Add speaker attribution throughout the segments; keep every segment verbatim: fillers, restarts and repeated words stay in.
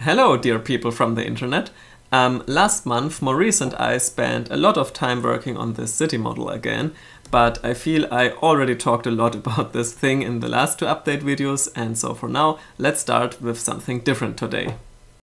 Speaker 1: Hello, dear people from the internet. Um, last month, Maurice and I spent a lot of time working on this city model again, but I feel I already talked a lot about this thing in the last two update videos, and so for now, let's start with something different today.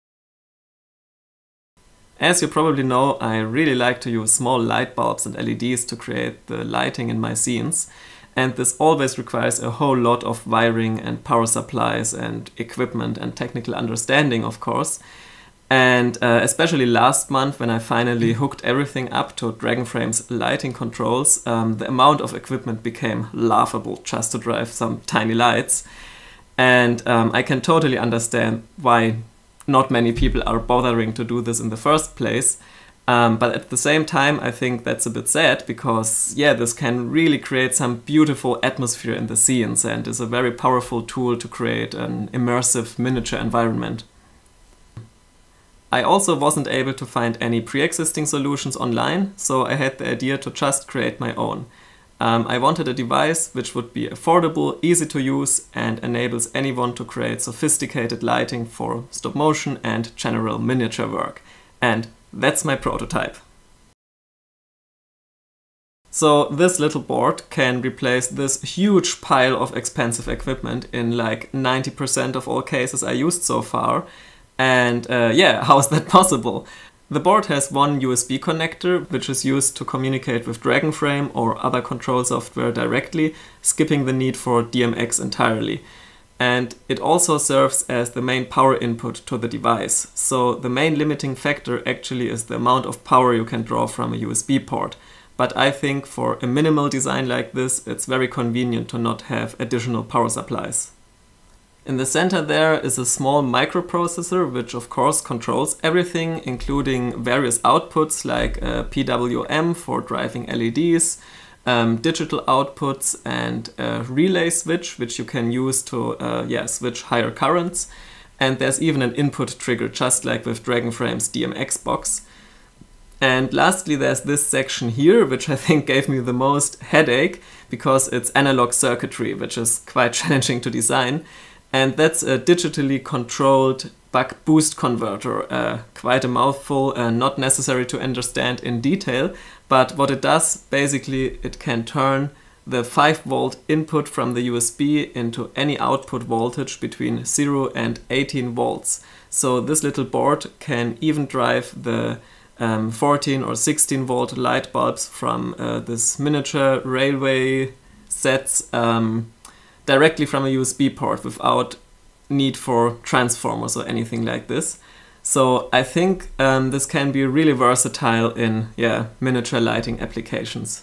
Speaker 1: As you probably know, I really like to use small light bulbs and L E Ds to create the lighting in my scenes, and this always requires a whole lot of wiring and power supplies and equipment and technical understanding, of course. And uh, especially last month, when I finally hooked everything up to Dragonframe's lighting controls, um, the amount of equipment became laughable just to drive some tiny lights. And um, I can totally understand why not many people are bothering to do this in the first place. Um, but at the same time, I think that's a bit sad because, yeah, this can really create some beautiful atmosphere in the scenes and is a very powerful tool to create an immersive miniature environment. I also wasn't able to find any pre-existing solutions online, so I had the idea to just create my own. Um, I wanted a device which would be affordable, easy to use, and enables anyone to create sophisticated lighting for stop motion and general miniature work. And that's my prototype. So this little board can replace this huge pile of expensive equipment in like ninety percent of all cases I used so far. And uh, yeah, how is that possible? The board has one U S B connector, which is used to communicate with Dragonframe or other control software directly, skipping the need for D M X entirely. And it also serves as the main power input to the device. So the main limiting factor actually is the amount of power you can draw from a U S B port. But I think for a minimal design like this, it's very convenient to not have additional power supplies. In the center there is a small microprocessor, which of course controls everything, including various outputs like a P W M for driving L E Ds, um, digital outputs, and a relay switch, which you can use to uh, yeah, switch higher currents. And there's even an input trigger, just like with Dragonframe's D M X box. And lastly, there's this section here, which I think gave me the most headache, because it's analog circuitry, which is quite challenging to design. And that's a digitally controlled buck boost converter, uh, quite a mouthful and not necessary to understand in detail, but what it does, basically it can turn the five volt input from the U S B into any output voltage between zero and eighteen volts. So this little board can even drive the um, fourteen or sixteen volt light bulbs from uh, this miniature railway sets um, directly from a U S B port without need for transformers or anything like this. So I think um, this can be really versatile in yeah, miniature lighting applications.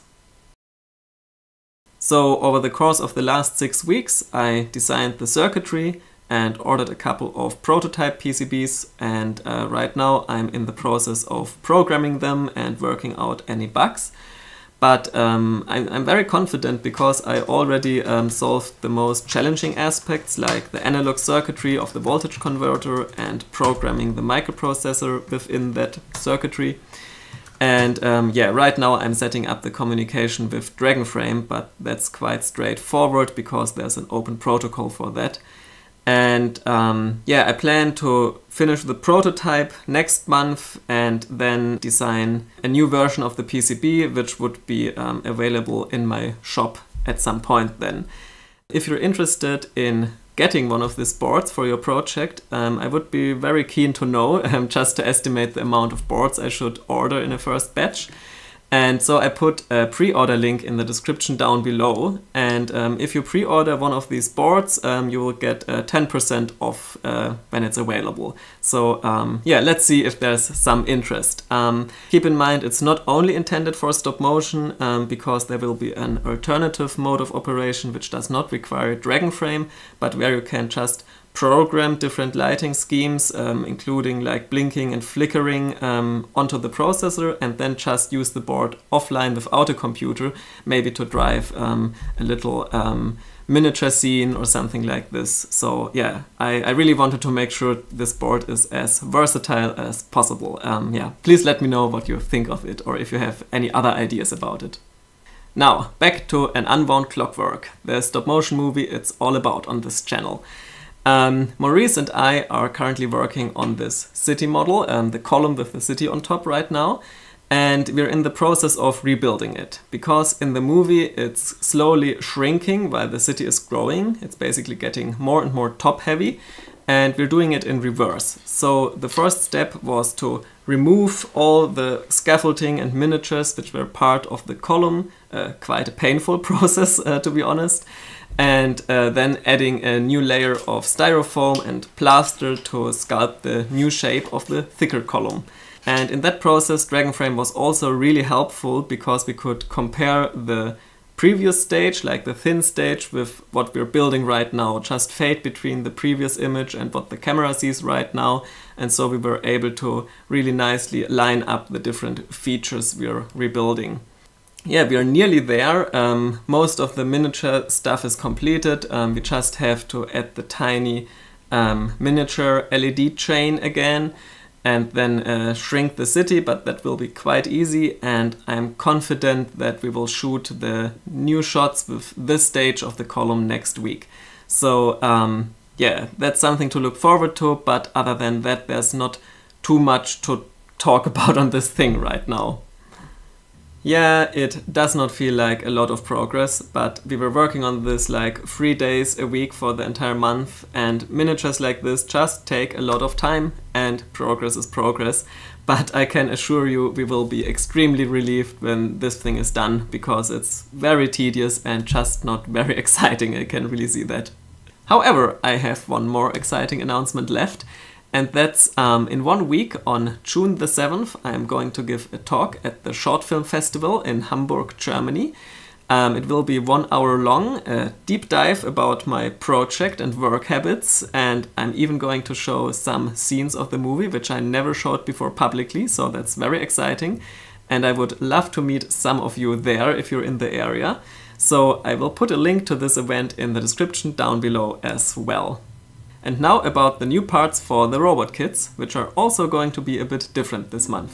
Speaker 1: So over the course of the last six weeks I designed the circuitry and ordered a couple of prototype P C Bs, and uh, right now I'm in the process of programming them and working out any bugs. But um, I'm, I'm very confident because I already um, solved the most challenging aspects, like the analog circuitry of the voltage converter and programming the microprocessor within that circuitry. And um, yeah, right now I'm setting up the communication with Dragonframe, but that's quite straightforward because there's an open protocol for that. And um, yeah, I plan to finish the prototype next month and then design a new version of the P C B, which would be um, available in my shop at some point then. If you're interested in getting one of these boards for your project, um, I would be very keen to know, um, just to estimate the amount of boards I should order in a first batch. And so I put a pre-order link in the description down below, and um, if you pre-order one of these boards, um, you will get uh, ten percent off uh, when it's available. So um, yeah, let's see if there's some interest. Um, keep in mind it's not only intended for stop motion, um, because there will be an alternative mode of operation which does not require Dragonframe, but where you can just program different lighting schemes, um, including like blinking and flickering, um, onto the processor, and then just use the board offline without a computer, maybe to drive um, a little um, miniature scene or something like this. So yeah, I, I really wanted to make sure this board is as versatile as possible. Um, yeah, please let me know what you think of it, or if you have any other ideas about it. Now, back to an Unwound Clockwork, the stop motion movie it's all about on this channel. Um, Maurice and I are currently working on this city model, um, the column with the city on top right now, and we're in the process of rebuilding it. Because in the movie it's slowly shrinking while the city is growing. It's basically getting more and more top heavy, and we're doing it in reverse. So the first step was to remove all the scaffolding and miniatures which were part of the column, uh, quite a painful process uh, to be honest, and uh, then adding a new layer of styrofoam and plaster to sculpt the new shape of the thicker column. And in that process Dragonframe was also really helpful because we could compare the previous stage, like the thin stage, with what we're building right now, just fade between the previous image and what the camera sees right now, and so we were able to really nicely line up the different features we're rebuilding. Yeah, we are nearly there. Um, most of the miniature stuff is completed. Um, we just have to add the tiny um, miniature L E D chain again, and then uh, shrink the city, but that will be quite easy, and I'm confident that we will shoot the new shots with this stage of the column next week. So um, yeah, that's something to look forward to, but other than that there's not too much to talk about on this thing right now. Yeah, it does not feel like a lot of progress, but we were working on this like three days a week for the entire month, and miniatures like this just take a lot of time, and progress is progress. But I can assure you we will be extremely relieved when this thing is done, because it's very tedious and just not very exciting, I can really see that. However, I have one more exciting announcement left. And that's um, in one week, on June the seventh, I'm going to give a talk at the Short Film Festival in Hamburg, Germany. Um, it will be one hour long, a deep dive about my project and work habits, and I'm even going to show some scenes of the movie which I never showed before publicly, so that's very exciting. And I would love to meet some of you there if you're in the area. So I will put a link to this event in the description down below as well. And now about the new parts for the robot kits, which are also going to be a bit different this month.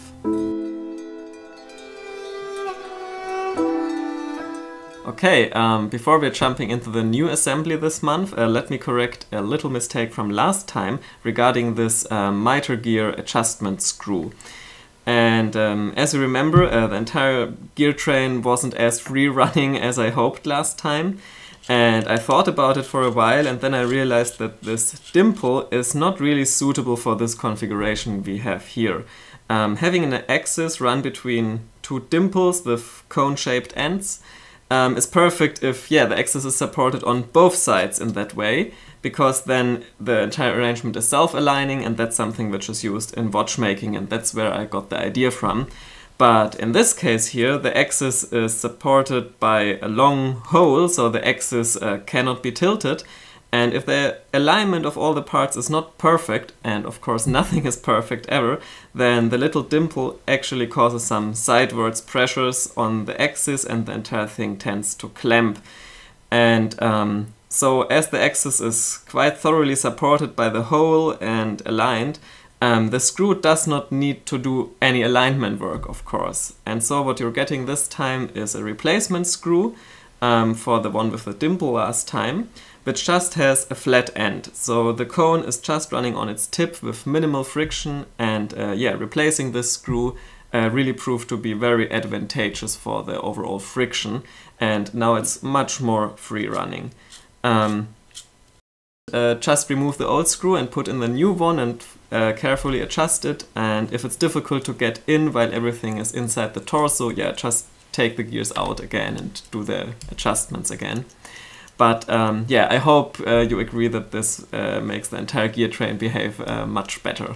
Speaker 1: Okay, um, before we're jumping into the new assembly this month, uh, let me correct a little mistake from last time regarding this uh, miter gear adjustment screw. And um, as you remember, uh, the entire gear train wasn't as free running as I hoped last time. And I thought about it for a while, and then I realized that this dimple is not really suitable for this configuration we have here. Um, having an axis run between two dimples with cone-shaped ends um, is perfect if, yeah, the axis is supported on both sides in that way, because then the entire arrangement is self-aligning, and that's something which is used in watchmaking, and that's where I got the idea from. But in this case here, the axis is supported by a long hole, so the axis uh, cannot be tilted. And if the alignment of all the parts is not perfect, and of course nothing is perfect ever, then the little dimple actually causes some sidewards pressures on the axis, and the entire thing tends to clamp. And um, so as the axis is quite thoroughly supported by the hole and aligned, Um, the screw does not need to do any alignment work, of course. And so what you're getting this time is a replacement screw um, for the one with the dimple last time, which just has a flat end. So the cone is just running on its tip with minimal friction, and uh, yeah, replacing this screw uh, really proved to be very advantageous for the overall friction, and now it's much more free running. Um, Uh, just remove the old screw and put in the new one, and uh, carefully adjust it, and if it's difficult to get in while everything is inside the torso, yeah, just take the gears out again and do the adjustments again. But um, yeah, I hope uh, you agree that this uh, makes the entire gear train behave uh, much better.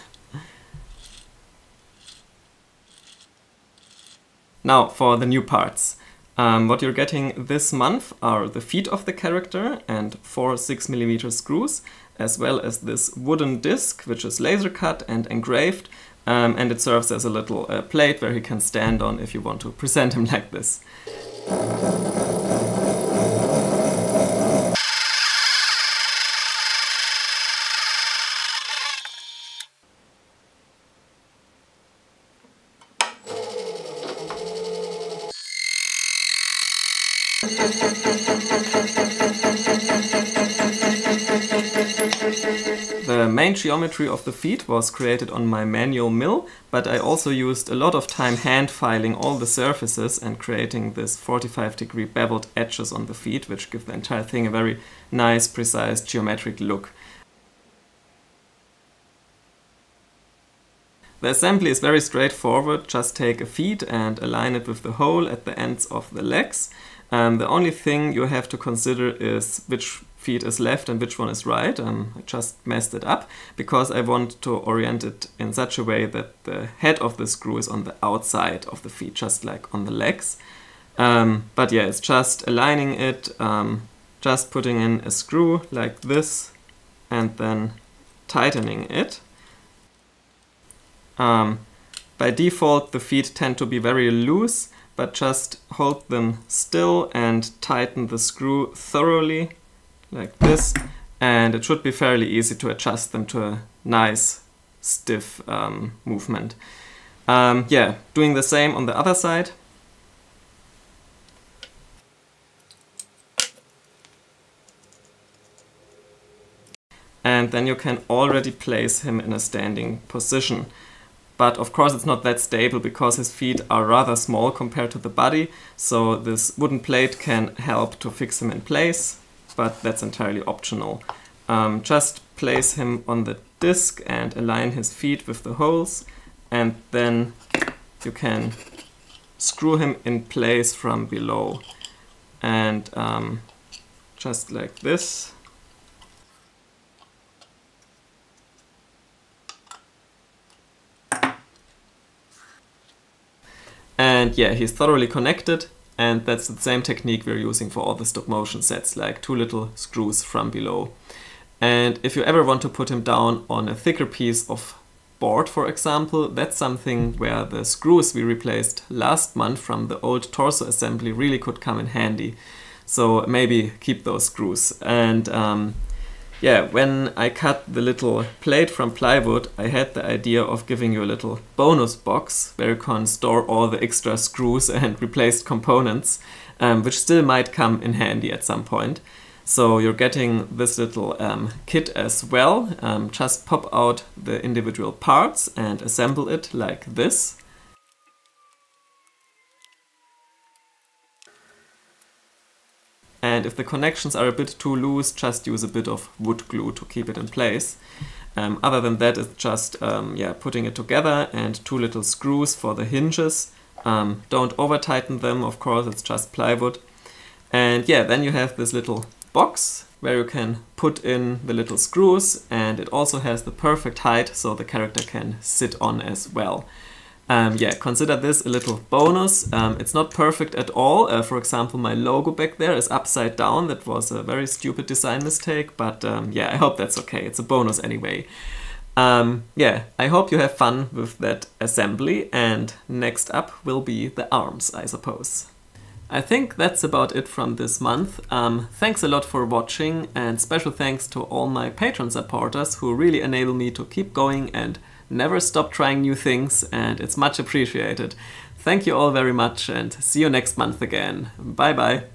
Speaker 1: Now for the new parts. Um, what you're getting this month are the feet of the character and four six millimeter screws, as well as this wooden disc, which is laser cut and engraved, um, and it serves as a little uh, plate where he can stand on if you want to present him like this. The main geometry of the feet was created on my manual mill, but I also used a lot of time hand filing all the surfaces and creating this forty-five degree beveled edges on the feet, which give the entire thing a very nice, precise, geometric look. The assembly is very straightforward. Just take a feet and align it with the hole at the ends of the legs. Um, the only thing you have to consider is which feet is left and which one is right. Um, I just messed it up because I want to orient it in such a way that the head of the screw is on the outside of the feet, just like on the legs. Um, but yeah, it's just aligning it, um, just putting in a screw like this and then tightening it. Um, by default, the feet tend to be very loose, but just hold them still and tighten the screw thoroughly, like this, and it should be fairly easy to adjust them to a nice, stiff um, movement. Um, yeah, doing the same on the other side. And then you can already place him in a standing position. But of course it's not that stable because his feet are rather small compared to the body, so this wooden plate can help to fix him in place, but that's entirely optional. Um, just place him on the disc and align his feet with the holes, and then you can screw him in place from below. And um, just like this. And yeah, he's thoroughly connected, and that's the same technique we're using for all the stop motion sets, like two little screws from below. And if you ever want to put him down on a thicker piece of board, for example, that's something where the screws we replaced last month from the old torso assembly really could come in handy. So maybe keep those screws. And um, yeah, when I cut the little plate from plywood, I had the idea of giving you a little bonus box where you can store all the extra screws and replaced components, um, which still might come in handy at some point. So you're getting this little um, kit as well. Um, just pop out the individual parts and assemble it like this. And if the connections are a bit too loose, just use a bit of wood glue to keep it in place. Um, other than that, it's just um, yeah, putting it together and two little screws for the hinges. Um, don't over tighten them, of course, it's just plywood. And yeah, then you have this little box where you can put in the little screws, and it also has the perfect height so the character can sit on as well. Um, yeah, consider this a little bonus. Um, it's not perfect at all. Uh, for example, my logo back there is upside down. That was a very stupid design mistake, but um, yeah, I hope that's okay. It's a bonus anyway. Um, yeah, I hope you have fun with that assembly, and next up will be the arms, I suppose. I think that's about it from this month. Um, thanks a lot for watching, and special thanks to all my Patreon supporters who really enable me to keep going and never stop trying new things, and it's much appreciated. Thank you all very much, and see you next month again. Bye bye.